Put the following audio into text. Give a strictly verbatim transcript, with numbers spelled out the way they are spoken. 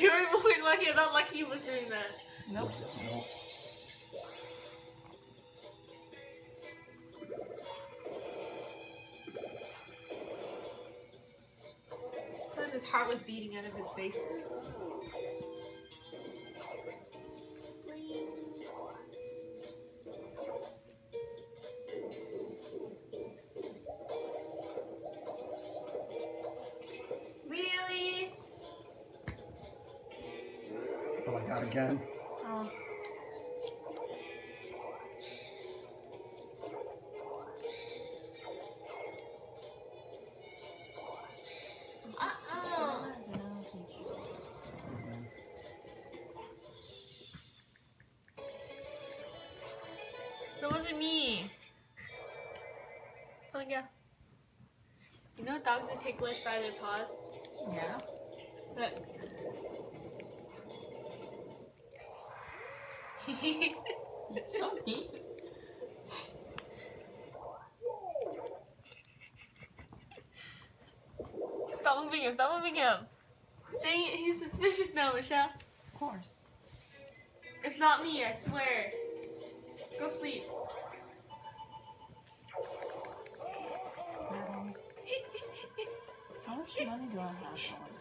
You were moving Lucky. I thought Lucky was doing that. Nope. Nope. I thought his heart was beating out of his face. Really? Oh, I got again. Oh. Uh-oh. That wasn't me. Oh yeah. You know dogs are ticklish by their paws? Yeah. Look. It's so cute. Stop moving him, stop moving him. Dang it, he's suspicious now, Michelle. Of course. It's not me, I swear. Go sleep. Um, how much money do I have for